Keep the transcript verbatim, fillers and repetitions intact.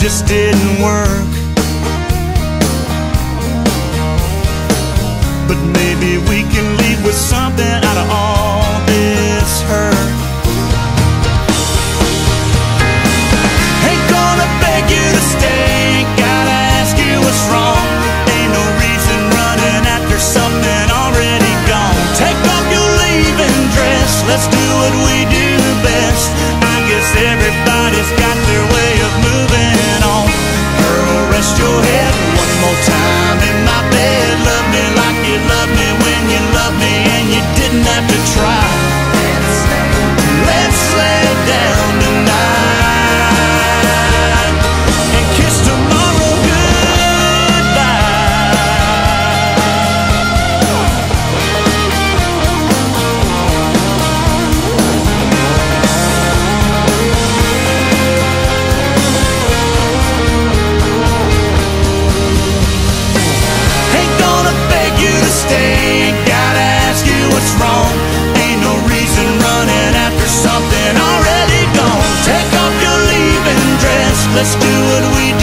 just didn't work. But maybe we can leave with something out of all this hurt. Ain't gonna beg you to stay, gotta ask you what's wrong. Ain't no reason running after something already gone. Take off your leaving dress, let's do what we do best. I guess everybody's got their way of moving on. Girl, rest your head one more time in my bed. Love me like you loved me when you loved me and you didn't have to try. Let's lay down tonight and kiss tomorrow goodbye. Ain't gonna beg you to stay, gotta ask you what's wrong. Ain't no reason running after something already gone. Take off your leaving dress, let's do what we